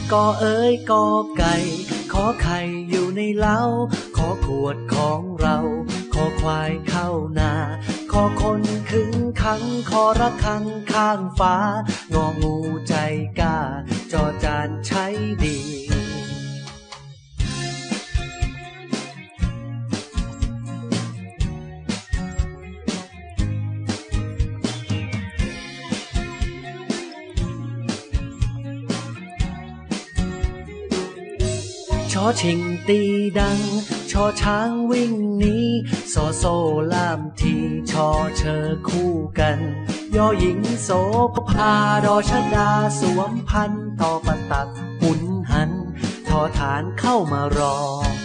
กอเอ๋ยกอไก่ขอไข่อยู่ในเล้าขอขวดของเราขอควายเข้านาขอคนขึงขังขอระฆังข้างฟ้างองูใจกล้าจอจานใช้ดีชอชิงตีดังชอช้างวิ่งหนีซอโซล่ามทีชอเชอคู่กันยอหญิงโสภาดอชดาสวมพันทอประตักหุนหันทอฐานเข้ามารอ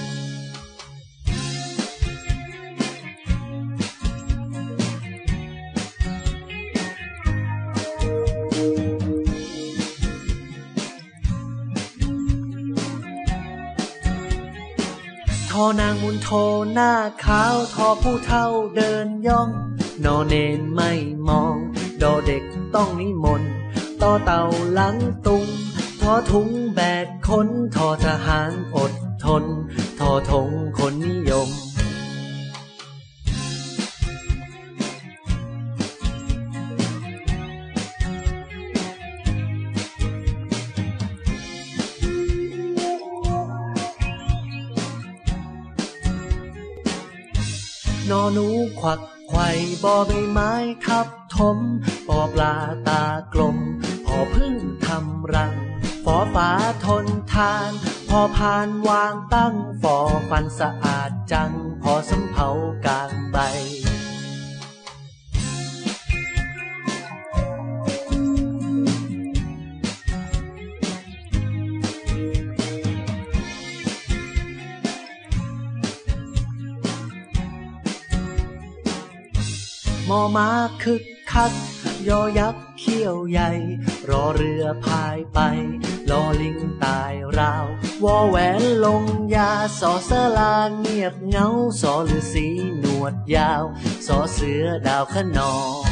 ทอนางมุนโทหน้าขาวทอผู้เฒ่าเดินย่องนอเนนไม่มองดอเด็กต้องนิมนต์ต่อเต่าหลังตุงทอถุงแบกคนทอทหารอดทนทอธงคนนิยมนอหนูควักไขว่บอใบไม้ทับถมปอปลาตากลมพอพึ่งทำรังฟอฟ้าทนทานพอพานวางตั้งฟอฟันสะอาดจังพอสำเภากลางใบมอม้าคึกคักยอยักษ์เขี้ยวใหญ่รอเรือพายไปลอลิงตายราววอแหวนลงยาสอเสลาเงียบเงาสอฤาษีหนวดยาวสอเสือดาวขนอง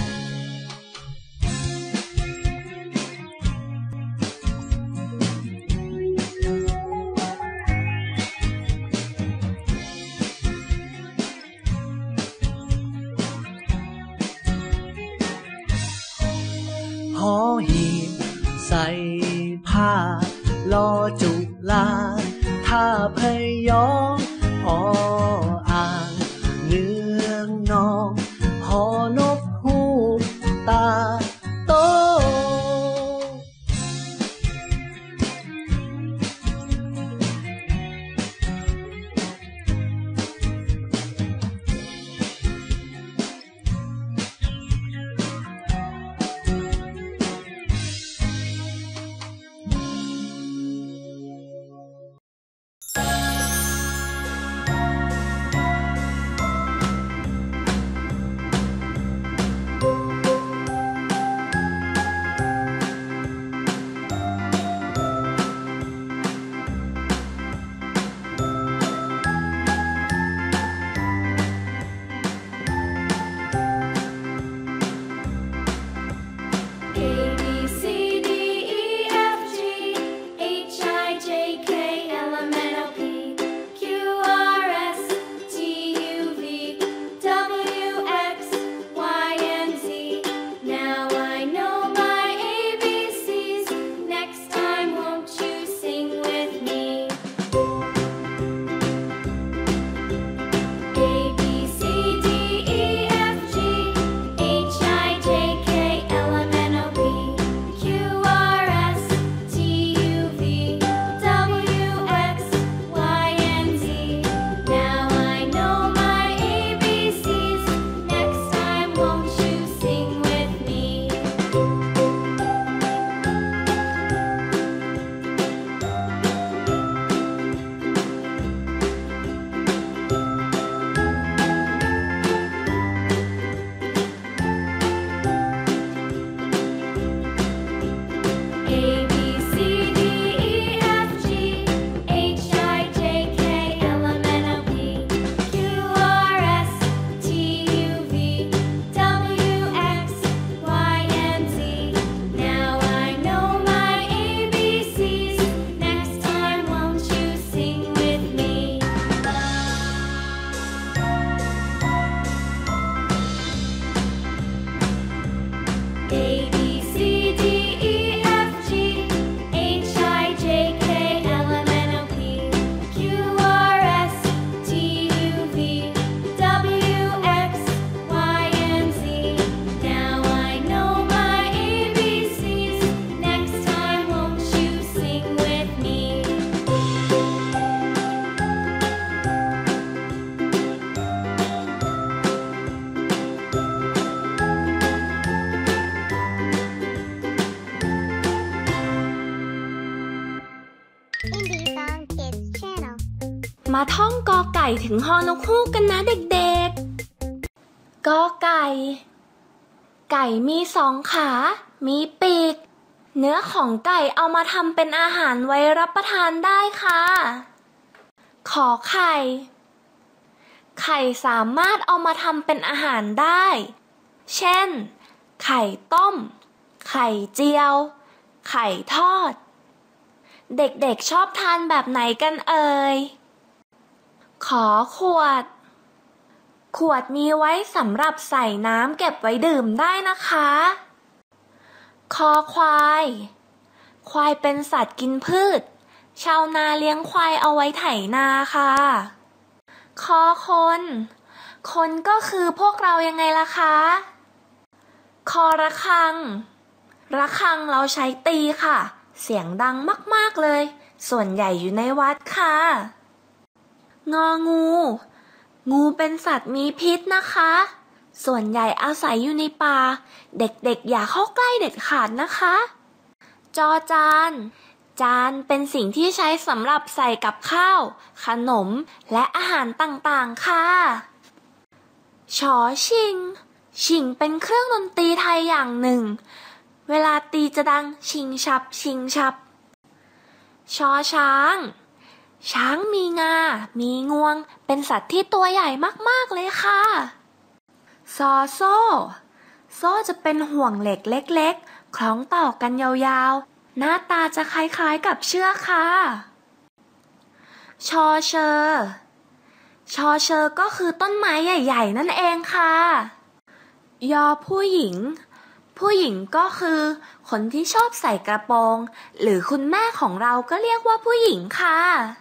หอหีบใส่ผ้าลอจุลาท่าพยองออ่างเนืองนองหอนกฮูกตาโตมาท่องกอไก่ถึงฮอนกฮูกกันนะเด็กๆกอไก่ไก่มี2 ขามีปีกเนื้อของไก่เอามาทำเป็นอาหารไว้รับประทานได้ค่ะขอไข่ไข่สามารถเอามาทำเป็นอาหารได้เช่นไข่ต้มไข่เจียวไข่ทอดเด็กๆชอบทานแบบไหนกันเอ่ยขอขวดมีไว้สำหรับใส่น้ำเก็บไว้ดื่มได้นะคะคอควายเป็นสัตว์กินพืชชาวนาเลี้ยงควายเอาไว้ไถนาค่ะคอคนก็คือพวกเรายังไงล่ะคะคอระฆังเราใช้ตีค่ะเสียงดังมากๆเลยส่วนใหญ่อยู่ในวัดค่ะงองูเป็นสัตว์มีพิษนะคะส่วนใหญ่อาศัยอยู่ในป่าเด็กๆอย่าเข้าใกล้เด็ดขาดนะคะจอจานเป็นสิ่งที่ใช้สำหรับใส่กับข้าวขนมและอาหารต่างๆค่ะชอชิงเป็นเครื่องดนตรีไทยอย่างหนึ่งเวลาตีจะดังชิงชับชอช้างมีงามีงวงเป็นสัตว์ที่ตัวใหญ่มากๆเลยค่ะซอโซ่จะเป็นห่วงเหล็กเล็กๆคล้องต่อกันยาวๆหน้าตาจะคล้ายๆกับเชือกค่ะชอเชอก็คือต้นไม้ใหญ่ๆนั่นเองค่ะยอผู้หญิงก็คือคนที่ชอบใส่กระโปรงหรือคุณแม่ของเราก็เรียกว่าผู้หญิงค่ะ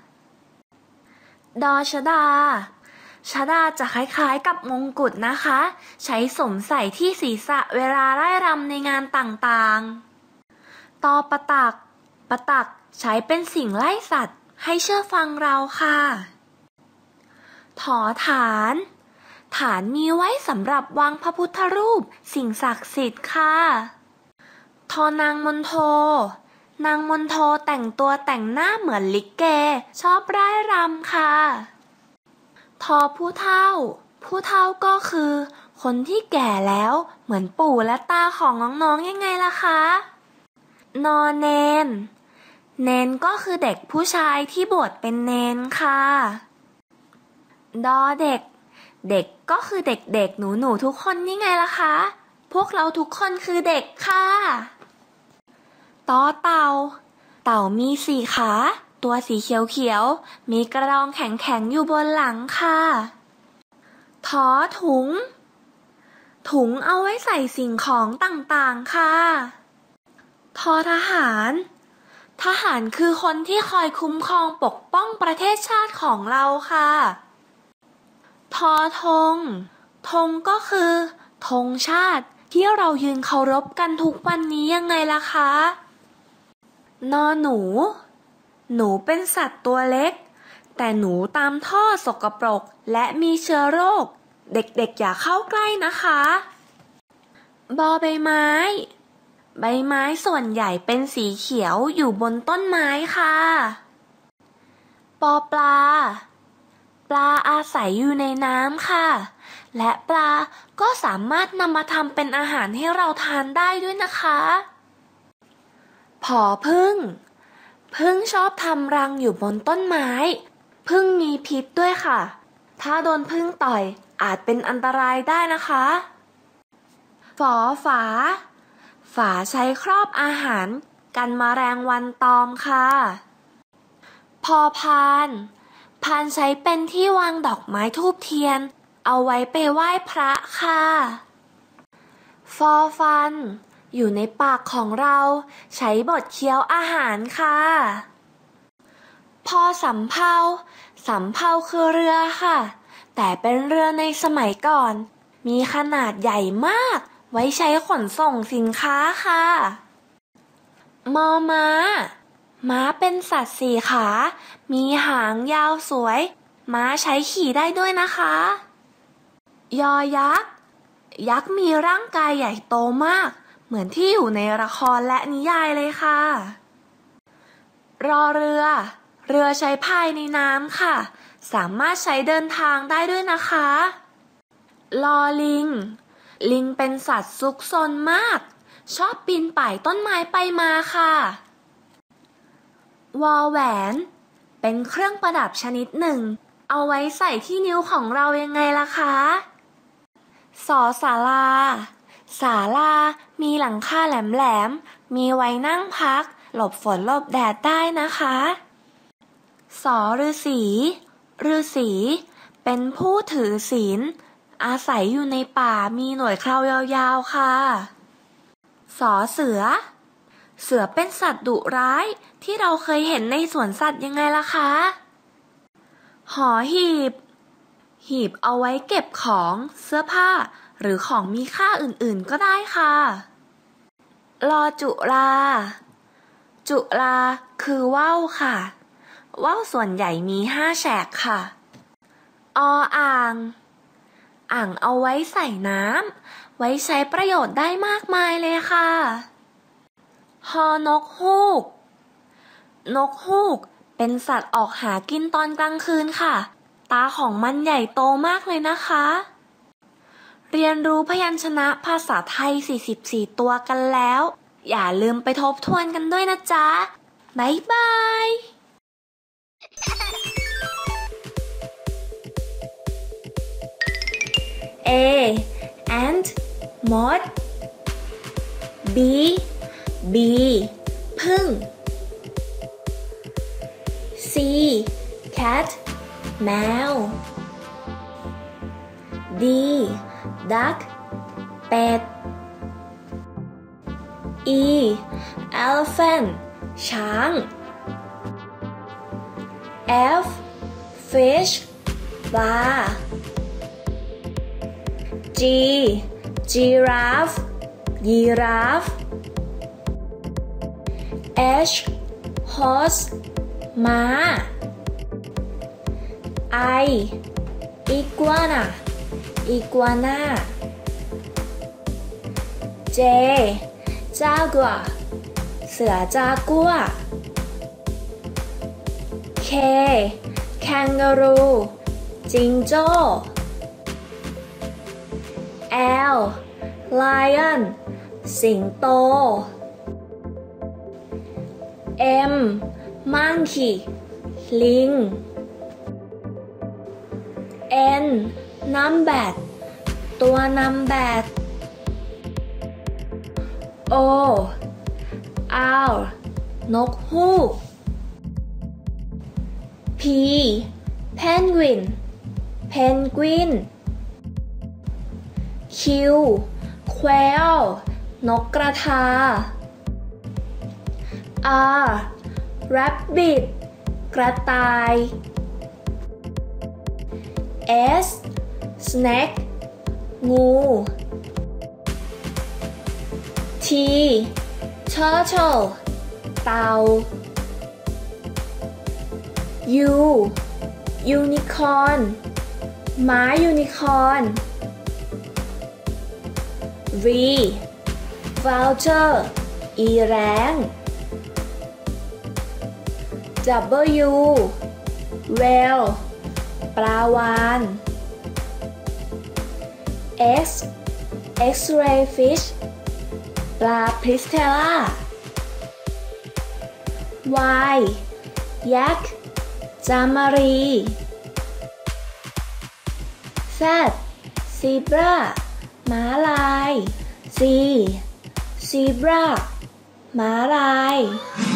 ดอชดาจะคล้ายๆกับมงกุฎนะคะใช้สวมใส่ที่ศีรษะเวลาไร่รำในงานต่างๆตอปะตักใช้เป็นสิ่งไล่สัตว์ให้เชื่อฟังเราค่ะถอฐานมีไว้สำหรับวางพระพุทธรูปสิ่งศักดิ์สิทธิ์ค่ะทอนางมณโฑแต่งตัวแต่งหน้าเหมือนลิเกชอบร่ายรำค่ะทอผู้เฒ่าก็คือคนที่แก่แล้วเหมือนปู่และตาของน้องๆยังไงล่ะคะนอเนนก็คือเด็กผู้ชายที่บวชเป็นเนนค่ะดอเด็กก็คือเด็กๆหนูทุกคนนี่ไงล่ะคะพวกเราทุกคนคือเด็กค่ะตอเต่ามี4 ขาตัวสีเขียวมีกระดองแข็งๆอยู่บนหลังค่ะถอถุงเอาไว้ใส่สิ่งของต่างๆค่ะทอทหารคือคนที่คอยคุ้มครองปกป้องประเทศชาติของเราค่ะทอธงก็คือธงชาติที่เรายืนเคารพกันทุกวันนี้ยังไงล่ะคะนอหนูเป็นสัตว์ตัวเล็กแต่หนูตามท่อสกปรกและมีเชื้อโรคเด็กๆอย่าเข้าใกล้นะคะบอใบไม้ส่วนใหญ่เป็นสีเขียวอยู่บนต้นไม้ค่ะปอปลาอาศัยอยู่ในน้ำค่ะและปลาก็สามารถนำมาทำเป็นอาหารให้เราทานได้ด้วยนะคะผอพึ่งชอบทำรังอยู่บนต้นไม้ผึ้งมีพิษด้วยค่ะถ้าโดนผึ้งต่อยอาจเป็นอันตรายได้นะคะฝาใช้ครอบอาหารกันแมลงวันตอมค่ะพอพานใช้เป็นที่วางดอกไม้ธูปเทียนเอาไว้ไปไหว้พระค่ะฟอฟันอยู่ในปากของเราใช้บดเคี้ยวอาหารค่ะพอสำเภาคือเรือค่ะแต่เป็นเรือในสมัยก่อนมีขนาดใหญ่มากไว้ใช้ขนส่งสินค้าค่ะมอม้าเป็นสัตว์4 ขามีหางยาวสวยม้าใช้ขี่ได้ด้วยนะคะยอยักษ์มีร่างกายใหญ่โตมากเหมือนที่อยู่ในละครและนิยายเลยค่ะรอเรือเรือใช้พายในน้ำค่ะสามารถใช้เดินทางได้ด้วยนะคะลอลิงลิงเป็นสัตว์ซุกซนมากชอบปีนป่ายต้นไม้ไปมาค่ะวอแหวนเป็นเครื่องประดับชนิดหนึ่งเอาไว้ใส่ที่นิ้วของเรายังไงล่ะคะสอศาลาศาลามีหลังคาแหลมๆมีไว้นั่งพักหลบฝนหลบแดดได้นะคะสอฤาษีฤาษีเป็นผู้ถือศีลอาศัยอยู่ในป่ามีหนวดเครายาวๆค่ะสอเสือเสือเป็นสัตว์ดุร้ายที่เราเคยเห็นในสวนสัตว์ยังไงล่ะคะหอหีบหีบเอาไว้เก็บของเสื้อผ้าหรือของมีค่าอื่นๆก็ได้ค่ะลอจุฬาจุฬาคือว่าวค่ะว่าวส่วนใหญ่มี5 แฉกค่ะออ่างอ่างเอาไว้ใส่น้ำไว้ใช้ประโยชน์ได้มากมายเลยค่ะฮอนกฮูกนกฮูกเป็นสัตว์ออกหากินตอนกลางคืนค่ะตาของมันใหญ่โตมากเลยนะคะเรียนรู้พยัญชนะภาษาไทย44ตัวกันแล้วอย่าลืมไปทบทวนกันด้วยนะจ๊ะบ๊ายบาย A ant moth B bee ผึ้ง C cat แมว D duck เป็ด E elephant ช้าง F fish ปลา G giraffe ยีราฟ H horse ม้า I iguana อีกัวน่า J jaguar เสือจากัว K kangaroo จิงโจ้ L lion สิงโต M monkey ลิง N numbat ตัวนัมแบด O owl นกฮูก P penguin เพนกวิน Q quail นกกระทา R rabbit กระต่าย S snake งู T turtle เต่า U unicorn ม้ายูนิคอร์น V vulture อีแร้ง W whale ปลาวาฬ X x-ray fish ปลาพริสเทล่า Y yak จามารี Z zebra ม้าลาย Z zebra ม้าลาย